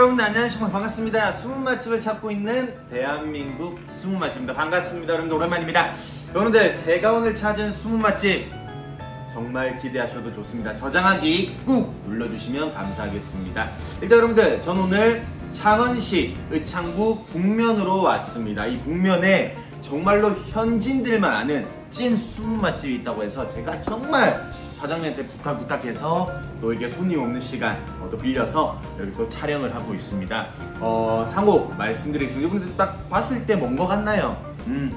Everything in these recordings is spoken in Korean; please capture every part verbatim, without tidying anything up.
여러분들 안녕하십니까. 반갑습니다. 숨은 맛집을 찾고 있는 대한민국 숨은 맛집입니다. 반갑습니다. 여러분들 오랜만입니다. 여러분들 제가 오늘 찾은 숨은 맛집 정말 기대하셔도 좋습니다. 저장하기 꾹 눌러주시면 감사하겠습니다. 일단 여러분들 전 오늘 창원시 의창구 북면으로 왔습니다. 이 북면에 정말로 현지인들만 아는 찐 숨은 맛집이 있다고 해서 제가 정말 사장님한테 부탁 부탁해서 또 이게 손님 없는 시간 어, 또 빌려서 여기 또 촬영을 하고 있습니다. 어, 상호 말씀드리겠습니다. 여러분들 딱 봤을 때 뭔 것 같나요? 음,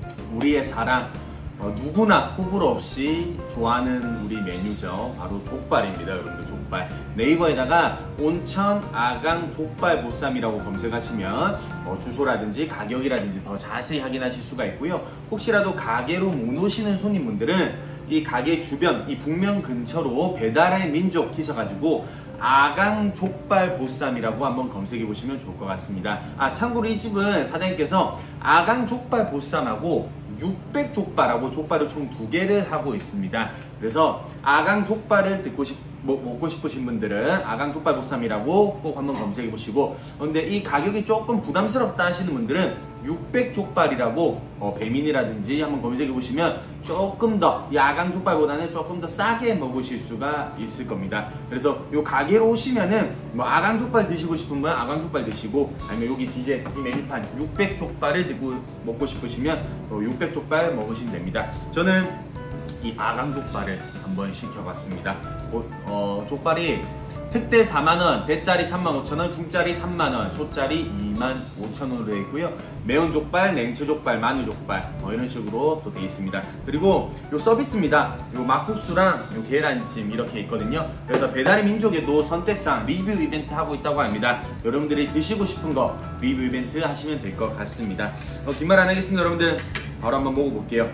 우리의 사랑, 어, 누구나 호불호 없이 좋아하는 우리 메뉴죠. 바로 족발입니다. 여러분들 족발. 네이버에다가 온천 아강 족발 보쌈이라고 검색하시면 어, 주소라든지 가격이라든지 더 자세히 확인하실 수가 있고요. 혹시라도 가게로 못 오시는 손님분들은 이 가게 주변, 이 북면 근처로 배달의 민족 키셔가지고 아강 족발 보쌈이라고 한번 검색해 보시면 좋을 것 같습니다. 아, 참고로 이 집은 사장님께서 아강 족발 보쌈하고 육백 족발하고 족발을 총 두 개를 하고 있습니다. 그래서 아강 족발을 듣고 싶, 먹고 싶으신 분들은 아강 족발 보쌈이라고 꼭 한번 검색해 보시고, 근데 이 가격이 조금 부담스럽다 하시는 분들은 육백 족발이라고 어, 배민이라든지 한번 검색해 보시면 조금 더 이 아강 족발보다는 조금 더 싸게 먹으실 수가 있을 겁니다. 그래서 요 가게로 오시면은 뭐 아강 족발 드시고 싶은 분 아강 족발 드시고, 아니면 여기 뒤에 이 메뉴판 육백 족발을 듣고 먹고 싶으시면 어, 육백 족발 먹으시면 됩니다. 저는 이 아강 족발을 한번 시켜봤습니다. 어, 어, 족발이 특대 사만 원, 대짜리 삼만 오천 원, 중짜리 삼만 원, 소짜리 이만 오천 원으로 되어 있고요. 매운 족발, 냉채 족발, 마늘 족발 어, 이런 식으로 또 되어 있습니다. 그리고 요 서비스입니다. 요 막국수랑 요 계란찜 이렇게 있거든요. 그래서 배달의 민족에도 선택상 리뷰 이벤트 하고 있다고 합니다. 여러분들이 드시고 싶은 거 리뷰 이벤트 하시면 될 것 같습니다. 어, 긴 말 안 하겠습니다. 여러분들 바로 한번 먹어볼게요.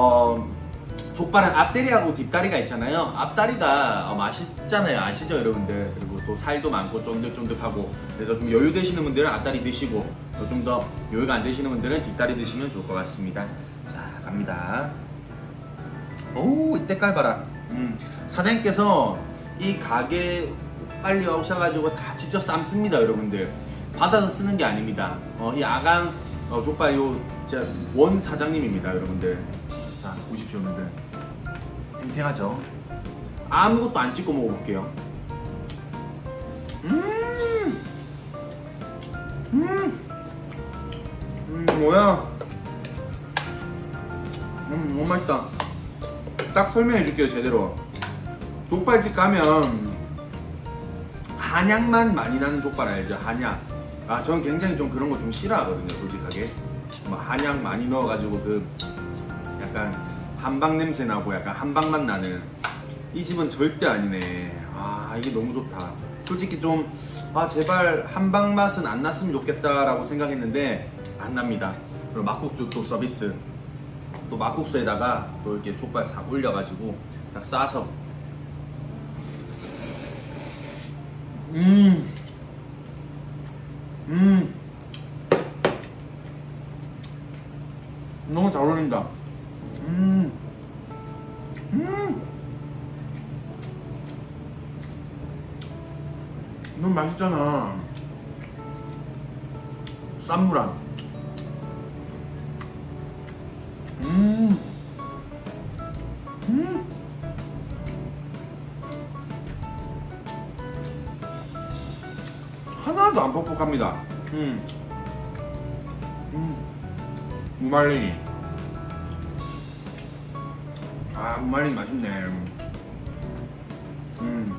어, 족발은 앞다리하고 뒷다리가 있잖아요. 앞다리가 어, 맛있잖아요. 아시죠 여러분들? 그리고 또 살도 많고 쫀득쫀득하고, 그래서 좀 여유 되시는 분들은 앞다리 드시고, 좀 더 여유가 안 되시는 분들은 뒷다리 드시면 좋을 것 같습니다. 자, 갑니다. 오, 이 때깔 봐라. 음, 사장님께서 이 가게 빨리 오셔가지고 다 직접 삶습니다. 여러분들 받아서 쓰는 게 아닙니다. 어, 이 아강 어, 족발 요 제 원 사장님입니다. 여러분들 자, 보십시오. 여러분들 탱탱하죠? 아무것도 안 찍고 먹어볼게요. 음, 음, 음, 뭐야? 음, 너무 맛있다. 딱 설명해 줄게요, 제대로. 족발집 가면 한약만 많이 나는 족발 알죠? 한약. 아, 저는 굉장히 좀 그런 거 좀 싫어하거든요, 솔직하게. 뭐 한약 많이 넣어가지고 그 약간 한방 냄새 나고 약간 한방맛 나는, 이 집은 절대 아니네. 아, 이게 너무 좋다. 솔직히 좀 아, 제발 한방 맛은 안 났으면 좋겠다라고 생각했는데 안 납니다. 그리고 막국수 또 서비스, 또 막국수에다가 또 이렇게 족발 싹 올려가지고 딱 싸서 음, 음, 너무 잘 어울린다. 음, 음, 너무 맛있잖아. 쌈무랑, 음, 음, 하나도 안 퍽퍽합니다. 음, 음, 무말랭이. 아, 무말랭이 맛있네. 음.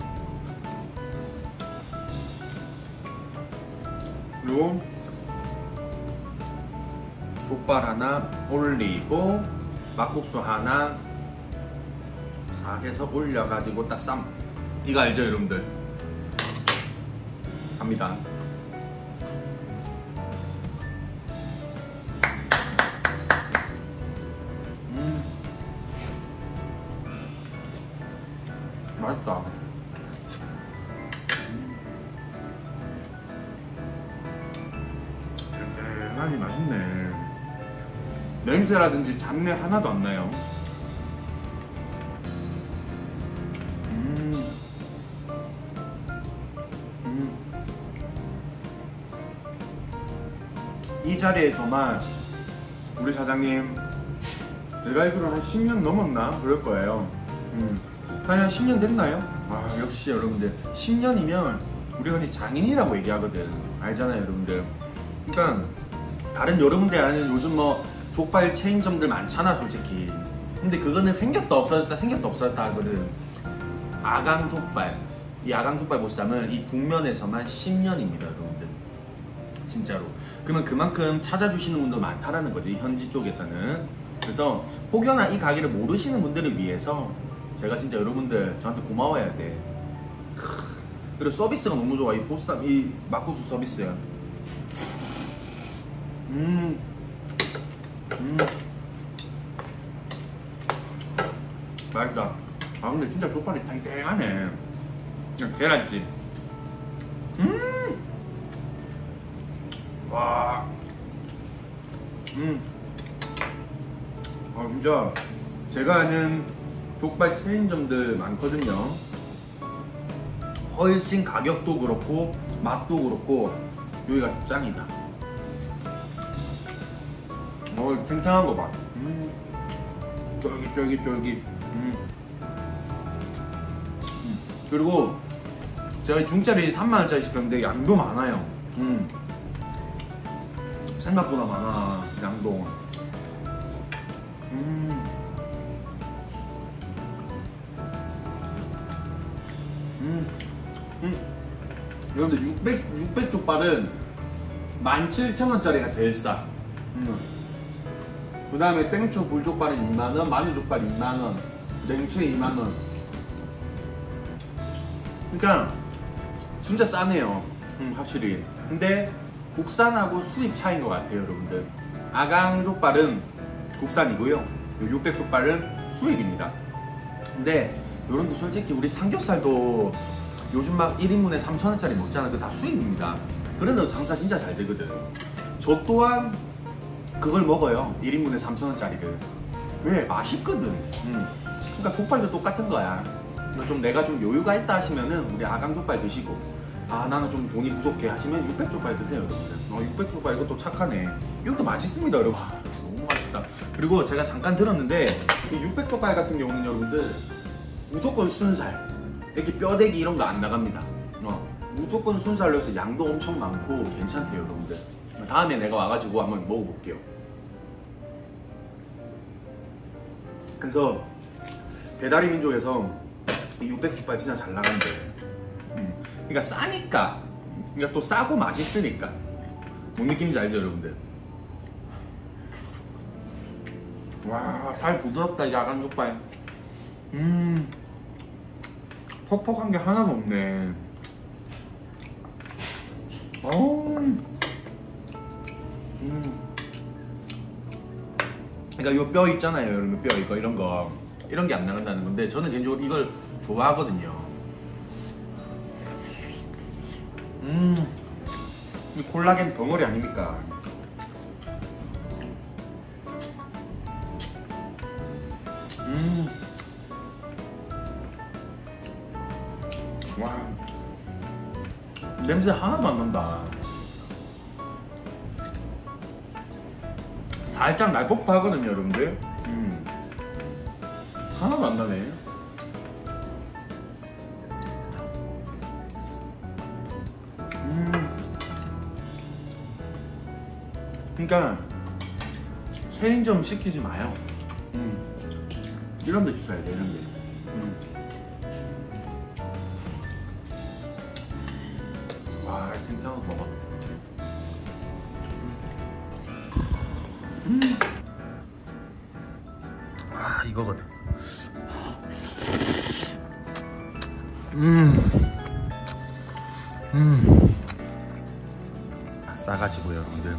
그리고 족발 하나 올리고 막국수 하나 싹 해서 올려가지고 딱 쌈. 이거 알죠 여러분들? 갑니다. 음, 맛있다. 쫄깃하니 맛있네. 냄새라든지 잡내 하나도 안 나요. 음. 음. 이 자리에서만 우리 사장님 제가 알기로 한 십 년 넘었나 그럴 거예요. 음. 한 십 년 됐나요? 아 역시 여러분들 십 년이면 우리가 이제 장인이라고 얘기하거든. 알잖아요 여러분들. 그러니까 다른 여러분들 아는 요즘 뭐 족발 체인점들 많잖아 솔직히. 근데 그거는 생겼다 없어졌다 생겼다 없어졌다 하거든. 아강 족발, 이 아강 족발 보쌈은 이 북면에서만 십 년입니다 여러분들. 진짜로. 그러면 그만큼 찾아주시는 분도 많다라는 거지 현지 쪽에서는. 그래서 혹여나 이 가게를 모르시는 분들을 위해서 제가 진짜 여러분들 저한테 고마워야 돼. 그리고 서비스가 너무 좋아. 이 보쌈, 이 막국수 서비스야. 음, 음, 맛있다. 아 근데 진짜 족발이 탱탱하네. 그냥 계란찜. 음, 와, 음, 아 진짜 제가 아는 족발 체인점들 많거든요. 훨씬 가격도 그렇고 맛도 그렇고 여기가 짱이다. 어 탱탱한 거 봐. 음, 쫄깃쫄깃쫄깃. 음. 음. 그리고 제가 중짜리 삼만 원짜리 시켰는데 양도 많아요. 음. 생각보다 많아 양도. 음. 음. 음. 여러분들 육백, 육백 족발은 만 칠천 원짜리가 제일 싸. 음. 그 다음에 땡초 불족발이 이만 원, 마늘족발 이만 원, 냉채 이만 원. 그러니까 진짜 싸네요. 음, 확실히. 근데 국산하고 수입 차이인 것 같아요 여러분들. 아강 족발은 국산이고요 육백 족발은 수입입니다. 근데 여러분들 솔직히 우리 삼겹살도 요즘 막 일 인분에 삼천 원짜리 먹잖아. 그거 다 수입입니다. 그런데도 장사 진짜 잘 되거든. 저 또한 그걸 먹어요. 일 인분에 삼천 원짜리를. 왜? 맛있거든. 음. 그러니까 족발도 똑같은 거야. 좀 내가 좀 여유가 있다 하시면은 우리 아강 족발 드시고, 아 나는 좀 돈이 부족해 하시면 육백 족발 드세요 여러분들. 어, 육백 족발 이것도 착하네. 이것도 맛있습니다 여러분. 와, 너무 맛있다. 그리고 제가 잠깐 들었는데 이 육백 족발 같은 경우는 여러분들 무조건 순살, 이렇게 뼈대기 이런 거 안 나갑니다. 어, 무조건 순살로서 양도 엄청 많고 괜찮대요 여러분들. 다음에 내가 와가지고 한번 먹어볼게요. 그래서 배달의 민족에서 이 육백 족발 진짜 잘 나간대. 음. 그러니까 싸니까, 그러니까 또 싸고 맛있으니까. 뭔 느낌인지 알죠 여러분들? 와, 살 부드럽다 이 아강 족발. 음, 퍽퍽한 게 하나도 없네. 어우. 음. 그러니까 요 뼈 있잖아요 여러분. 뼈 이거 이런 거 이런 게 안 나간다는 건데 저는 개인적으로 이걸 좋아하거든요. 음, 이 콜라겐 덩어리 아닙니까? 음, 와, 냄새 하나도 안 난다. 살짝 날법하거든요 여러분들. 음. 하나도 안 나네. 음. 그러니까 체인점 시키지 마요. 음. 이런 데 시켜야 돼, 이런 데. 음. 와, 괜찮아 먹어. 음. 아, 이거거든. 음. 음. 싸가지고 여러분들.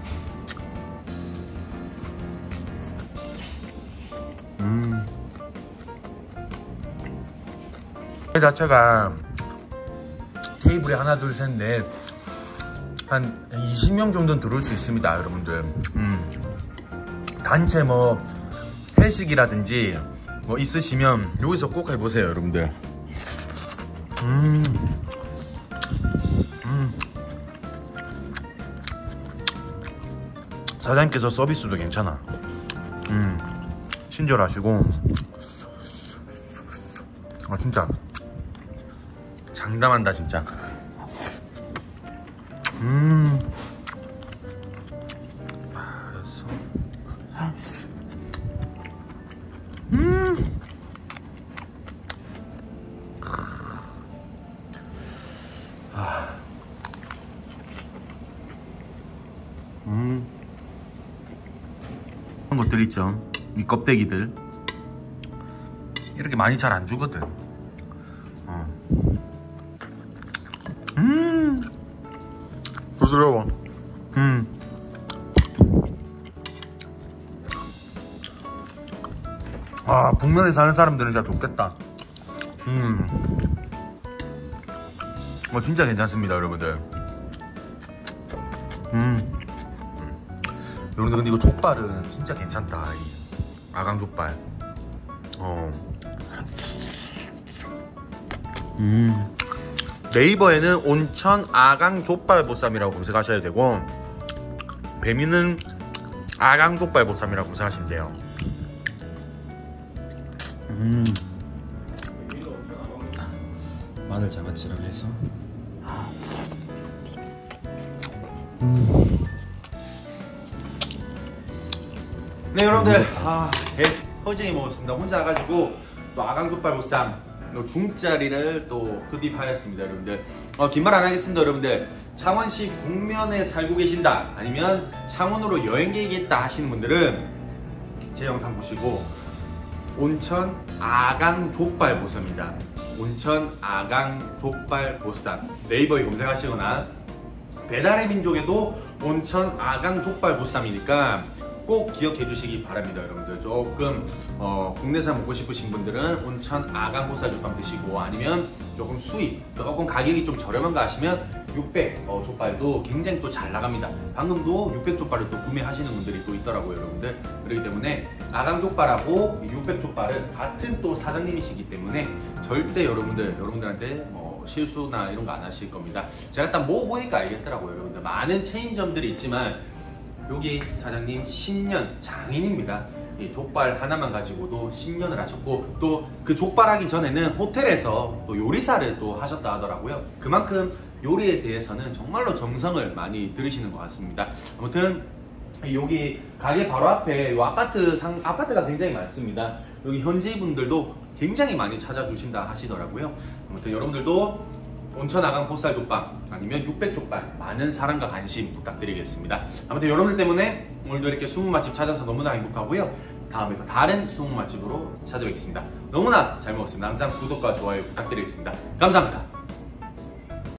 음. 그 자체가 테이블에 하나 둘 셋 넷 한 이십 명 정도는 들어올 수 있습니다 여러분들. 음. 단체 뭐 회식이라든지 뭐 있으시면 여기서 꼭 해보세요 여러분들. 음. 음. 사장님께서 서비스도 괜찮아. 음, 친절하시고. 아 진짜 장담한다 진짜. 음. 맛있어. 음. 아. 음. 그런 것들 있죠. 이 껍데기들 이렇게 많이 잘 안 주거든. 어. 음. 부드러워. 음. 아, 북면에 사는 사람들은 진짜 좋겠다. 음. 어, 진짜 괜찮습니다, 여러분들. 음. 여러분들, 근데 이거 족발은 진짜 괜찮다. 이 아강 족발. 어. 음. 네이버에는 온천 아강 족발 보쌈이라고 검색하셔야 되고, 배미는 아강 족발 보쌈이라고 검색하시면 돼요. 음. 마늘 장아찌라고 해서. 음. 네, 여러분들, 아, 배 허징이 먹었습니다. 혼자 와가지고 또 아강족발 보쌈 또 중짜리를 또 흡입하였습니다, 여러분들. 어, 긴 말 안 하겠습니다, 여러분들. 창원시 북면에 살고 계신다, 아니면 창원으로 여행 계획이 있다 하시는 분들은 제 영상 보시고 온천 아강 족발 보쌈입니다. 온천 아강 족발 보쌈 네이버에 검색하시거나 배달의 민족에도 온천 아강 족발 보쌈이니까 꼭 기억해 주시기 바랍니다, 여러분들. 조금 어, 국내산 먹고 싶으신 분들은 온천 아강 보쌈 족발 드시고, 아니면 조금 수입, 조금 가격이 좀 저렴한가 하시면 육백 어, 족발도 굉장히 또 잘 나갑니다. 방금도 육백 족발을 또 구매하시는 분들이 또 있더라고요, 여러분들. 그렇기 때문에 아강 족발하고 육백 족발은 같은 또 사장님이시기 때문에 절대 여러분들 여러분들한테 뭐 실수나 이런 거 안 하실 겁니다. 제가 딱 먹어보니까 알겠더라고요, 여러분들. 많은 체인점들이 있지만 여기 사장님 십 년 장인입니다. 이 족발 하나만 가지고도 십 년을 하셨고, 또 그 족발 하기 전에는 호텔에서 또 요리사를 또 하셨다 하더라고요. 그만큼 요리에 대해서는 정말로 정성을 많이 들이시는 것 같습니다. 아무튼 여기 가게 바로 앞에 요 아파트 상 아파트가 굉장히 많습니다. 여기 현지 분들도 굉장히 많이 찾아주신다 하시더라고요. 아무튼 여러분들도 온천 아강 보쌈 족발 아니면 육백 족발 많은 사랑과 관심 부탁드리겠습니다. 아무튼 여러분들 때문에 오늘도 이렇게 숨은 맛집 찾아서 너무나 행복하고요. 다음에 또 다른 숨은 맛집으로 찾아뵙겠습니다. 너무나 잘 먹었습니다. 항상 구독과 좋아요 부탁드리겠습니다. 감사합니다.